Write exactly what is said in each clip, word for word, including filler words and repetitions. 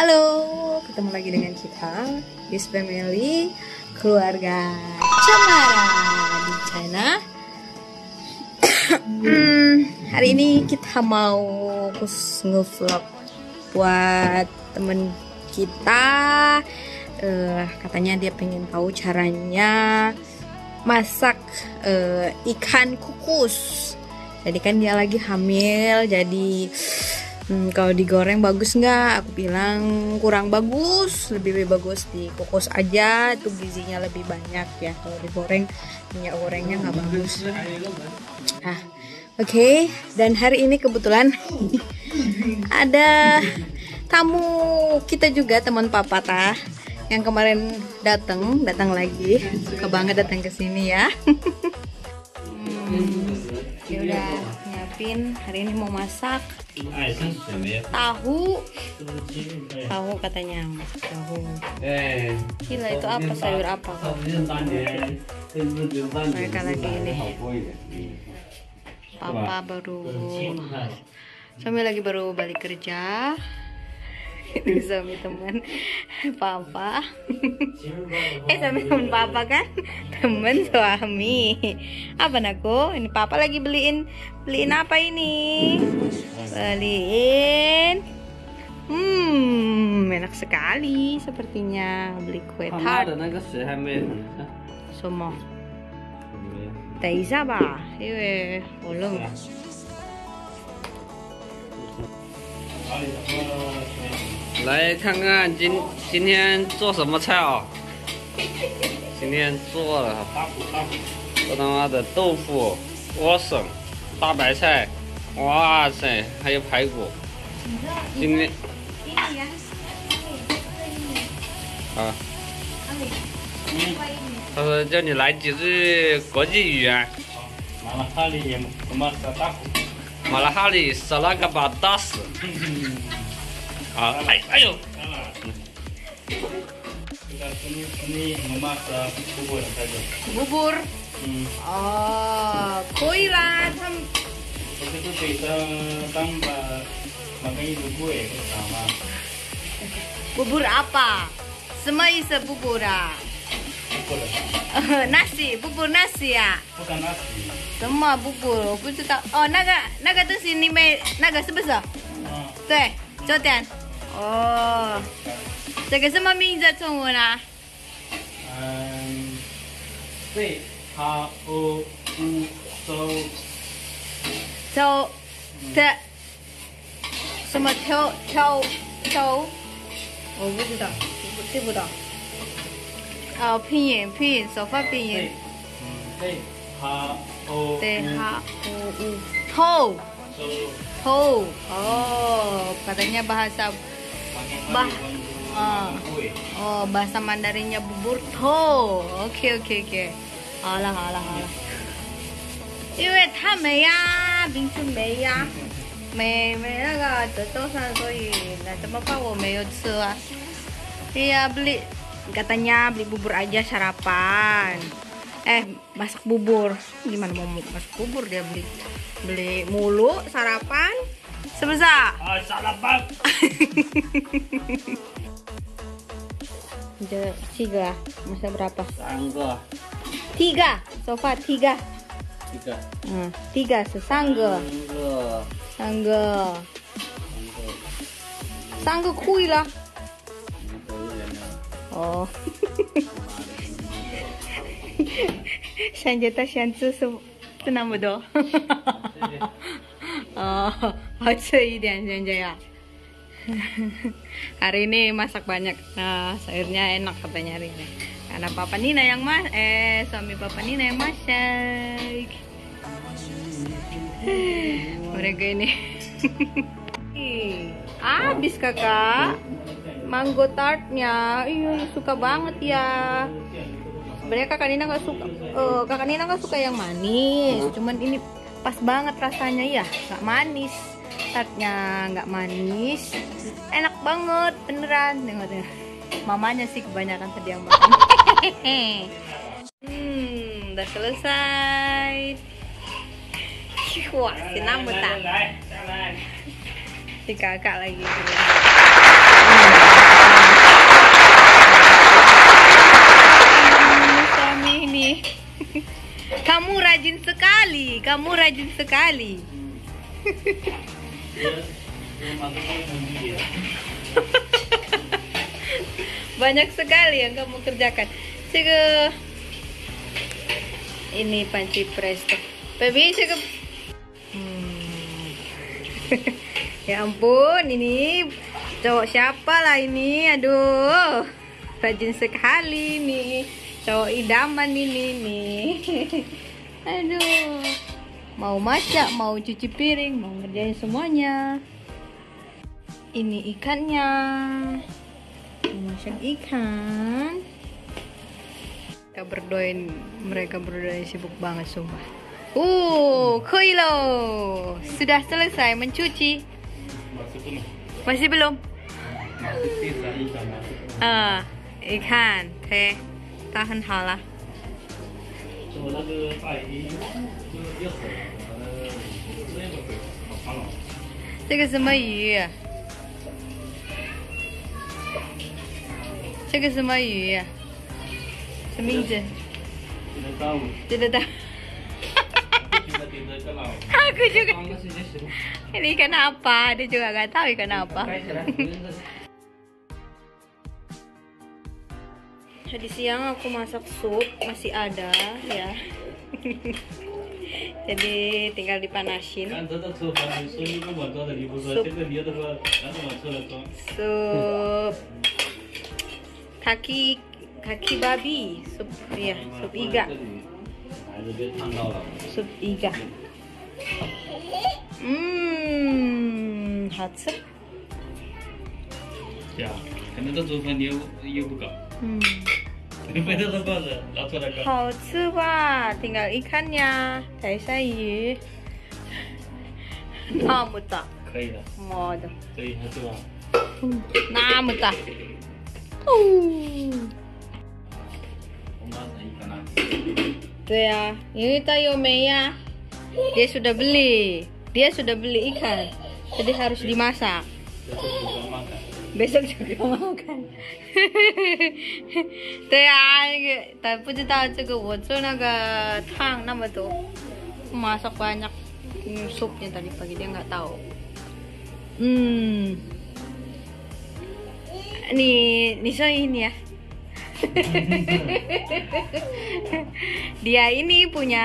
Halo, ketemu lagi dengan kita This Family Keluarga Cemara di China. hmm, Hari ini kita mau khusus nge-vlog buat temen kita. uh, Katanya dia pengen tahu caranya masak uh, ikan kukus. Jadi kan dia lagi hamil, jadi hmm, kalau digoreng bagus nggak? Aku bilang kurang bagus, lebih, lebih bagus dikukus aja, itu gizinya lebih banyak ya. Kalau digoreng minyak gorengnya nggak bagus. Nah, oke. Okay. Dan hari ini kebetulan ada tamu kita juga, teman papa tah, yang kemarin datang, datang lagi, suka banget datang ke sini ya. hmm. Dia udah nyiapin, hari ini mau masak tahu tahu katanya masak tahu. Gila, itu apa, sayur apa kok? Mereka lagi ini, papa baru suami lagi baru balik kerja. Ini suami teman papa. Eh, suami teman papa kan? Teman suami. Apa naku? Ini papa lagi beliin beliin apa ini? Beliin. Hmm, enak sekali sepertinya. Beli kue tart. Semua. Taiza ba? Iya, belum. 来看看今今天做什么菜啊？今天做了做他妈的豆腐、莴笋、大白菜，哇塞，还有排骨。今天啊，他说叫你来几句国际语言。马拉哈里什么大苦？马拉哈里萨拉嘎巴达斯。 Ah, ay, ayo. Ini ini memasak bubur saja. Bubur. Hmm. Oh, koi lah. Tham. Begitu kita tambah makanya bubur ya sama. Bubur apa? Semua isi bubur ah. Bubur. Nasi, bubur nasi ya. Bukan nasi. Semua bubur. Aku tahu. Oh, naga, naga tu sini me, naga sebesar. Ah. 对，九点。哦，这个什么名字中文啊？ 嗯 ，C H O U 周周的什么挑挑挑？我不知道，我记不到。哦，拼音拼音手法拼音。 嗯 ，C H O 对哈哦哦，偷偷哦，katanya bahasa bah uh, oh bahasa Mandarinnya bubur to. Oke oke oke. Alah alah alah. 因为他没呀，冰淇没呀，没没那个德州上，所以那怎么办？我没有吃啊。Iya beli, katanya beli bubur aja sarapan. Eh, masak bubur. Gimana mau masak bubur, dia beli beli mulu sarapan. Sebesar. Ah, sarapan. Tiga, masa berapa? Sangga. Tiga, sofa tiga. Tiga. Hmm, tiga sesangga. Sangga. Sangga kui lah. Oh. 现在他想吃什么？吃那么多。Oh, 好吃一点现在ya. Hari ini masak banyak. Nah, sayurnya enak katanya hari ini. Karena Papa Nina yang mas, eh suami Papa Nina yang masak. Mereka ini. Habis kakak. Mango tartnya, iya suka banget ya. Sebenarnya kakak Nina nggak suka, uh, kakak Nina nggak suka yang manis. Cuman ini pas banget rasanya ya, nggak manis. Tartnya nggak manis, enak banget beneran. Tengok tengok. Mamanya sih kebanyakan tadi yang makan. Hmm, udah selesai. Wah, senang betah. Si kakak lagi. Hmm. kamu rajin sekali. Banyak sekali yang kamu kerjakan. Cek ini panci presto. Baby, cek. Hmm. Ya ampun, ini cowok siapa lah ini? Aduh, rajin sekali nih. Cowok idaman ini nih. Aduh, mau masak, mau cuci piring, mau ngerjain semuanya. Ini ikannya. Mau masak ikan. Mereka berdoain, mereka berdoain sibuk banget sumpah. Uh, Koilo sudah selesai mencuci. Masih belum? Ah, ikan, teh, tahan halah.这个什么鱼？这个什么鱼？什么名字？ Tidak tahu. Aku juga. Ini ikan apa? Dia juga nggak tahu ikan apa. Tadi siang aku masak sup, masih ada ya. Jadi tinggal dipanasin. Sup kaki kaki babi, sup ya, sup iga. Sup iga. Hmm, hot sup. Ya, karena itu tuh dia dia buka. Hmm. Beda apa lah, langsung aja. 好吃吧 tinggal ikannya, cai sayur. 那么大， 可以的， 妈的， 可以，是吧？ 那么大。哦， 对呀，ini tayo Meya, dia sudah beli, dia sudah beli ikan, jadi harus dimasak. Besok juga makan. 对啊，那个但不知道这个我做那个汤那么多，masak banyak hmm, supnya tadi pagi dia nggak tahu. Hmm, nih nih so ini ya. Dia ini punya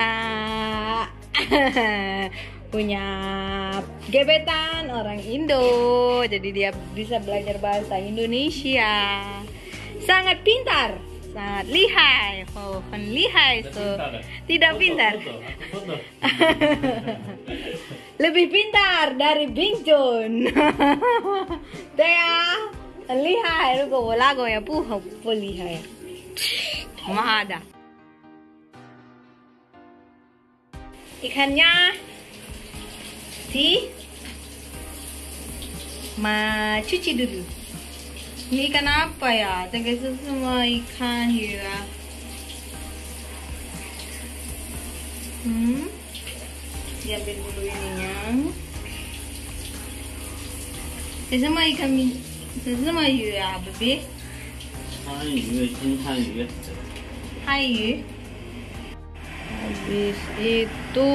punya gebetan orang Indo, jadi dia bisa belajar bahasa Indonesia. Sangat pintar, sangat lihai. Oh, kan lihai so. Tidak pintar. Lebih pintar dari Bing Jun. Dia lihai, lu kok lagu ya puh, puh lihai. Mana ada? Ikannya di ma cuci dulu. Ini ikan apa ya? Ternyata semua ikan ya. Hmm, diambil dulu ininya. Ini semua ikan, ini semua yu ya, baby. 鲳鱼，金鲳鱼。 Hai. Habis itu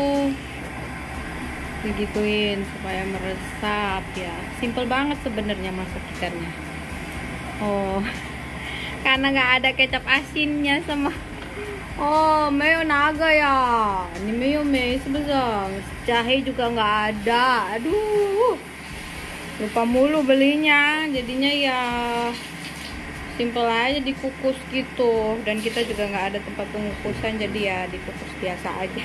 digituin supaya meresap ya. Simple banget sebenarnya masak ikannya. Oh, karena nggak ada kecap asinnya sama. Oh, mayo naga ya. Ini mayo mayo sebesar. Jahe juga nggak ada. Aduh, lupa mulu belinya. Jadinya ya simple aja dikukus gitu, dan kita juga nggak ada tempat pengukusan, jadi ya dikukus biasa aja.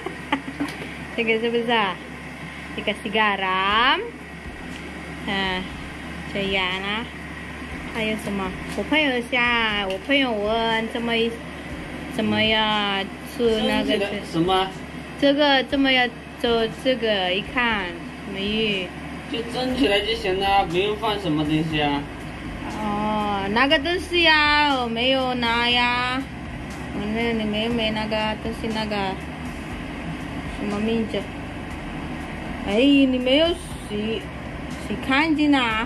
Sebesar dikasih garam. Nah, Jayana, ayo semua. 我朋友下，我朋友问怎么怎么样吃那个什么？ 这个怎么样做这个？一看没有。 就蒸起来就行了，不用放什么东西啊。 哦，那个东西呀，我没有拿呀。我那里面没那个东西，那个什么名字？哎，你没有洗洗干净啊？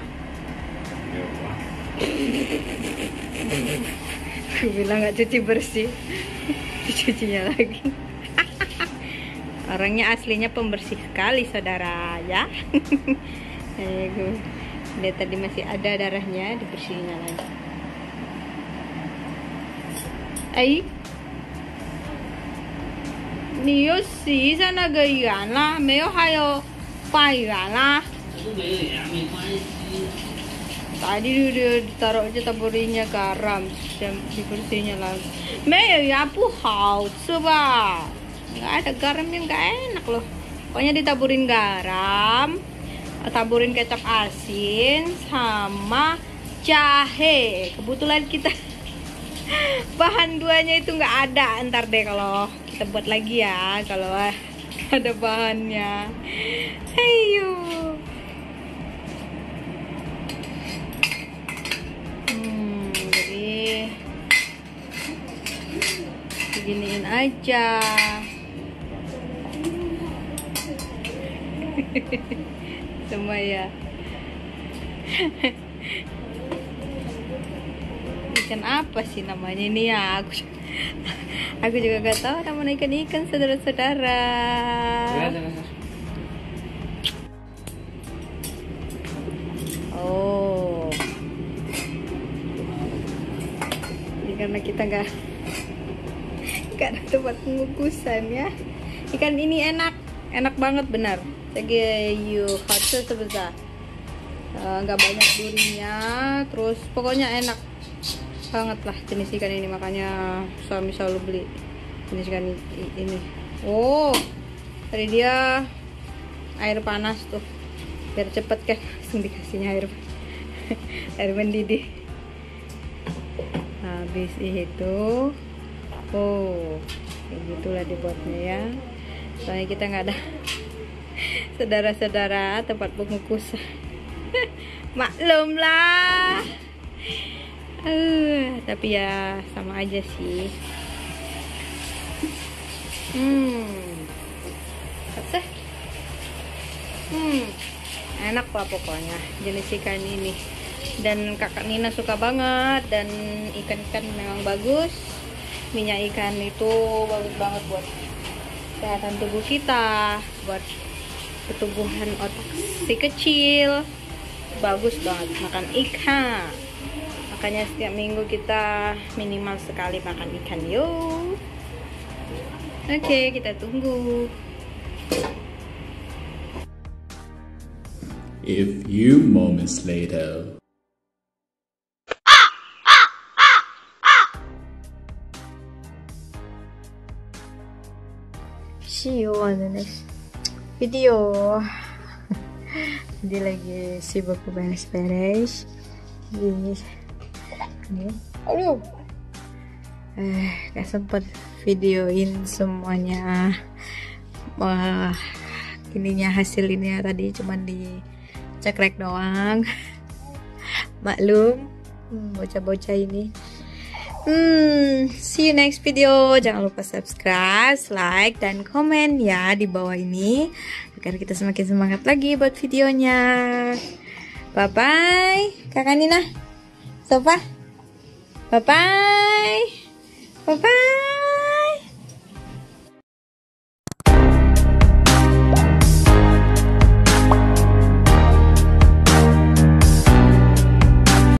Aku bilang nggak cuci bersih, dicucinya lagi. Orangnya aslinya pembersih sekali, saudara ya. Aduh, dia tadi masih ada darahnya, dibersihinnya lagi. Ay,你有洗一下那个圆啦？没有，还有画圆啦。Tadi udah ditaruh aja taburinya garam, dan dibersihinnya lagi. Meyo ya bu hao coba. Nggak ada garamnya, nggak enak loh. Pokoknya ditaburin garam, taburin kecap asin sama jahe. Kebetulan kita bahan duanya itu nggak ada. Ntar deh kalau kita buat lagi ya, kalau ada bahannya. Ayo. Hmm, jadi beginiin aja. Semua ya. Ikan apa sih namanya ini ya? Aku aku juga gak tahu nama ikan-ikan, saudara-saudara. Oh, ini karena kita nggak nggak ada tempat pengukusan ya. Ikan ini enak, enak banget benar. Jadi yuk harus sebesar nggak banyak durinya, terus pokoknya enak banget lah jenis ikan ini, makanya suami selalu beli jenis ikan ini. Oh, tadi dia air panas tuh biar cepet kan, langsung dikasihnya air air mendidih. Habis itu, oh kayak gitulah dibuatnya ya. Soalnya kita nggak ada saudara-saudara tempat pengukusan. Maklum lah. Uh, tapi ya sama aja sih. Hmm, apa? Hmm, enak lah pokoknya jenis ikan ini. Dan kakak Nina suka banget, dan ikan-ikan memang bagus. Minyak ikan itu bagus banget buat kesehatan tubuh kita, buat pertumbuhan otak si kecil. Bagus banget makan ikan. Makanya setiap minggu kita minimal sekali makan ikan yuk. Oke, kita tunggu. A few moments later. See you on the next video. Jadi lagi sibuk beres-beres. Ini, aduh, eh, gak sempet videoin semuanya. Wah, ininya hasilnya tadi cuman dicekrek doang. Maklum, bocah-bocah ini. Hmm, see you next video. Jangan lupa subscribe, like, dan komen ya di bawah ini agar kita semakin semangat lagi buat videonya. Bye bye, Kakak Nina. Sofa. Bye bye. Bye bye.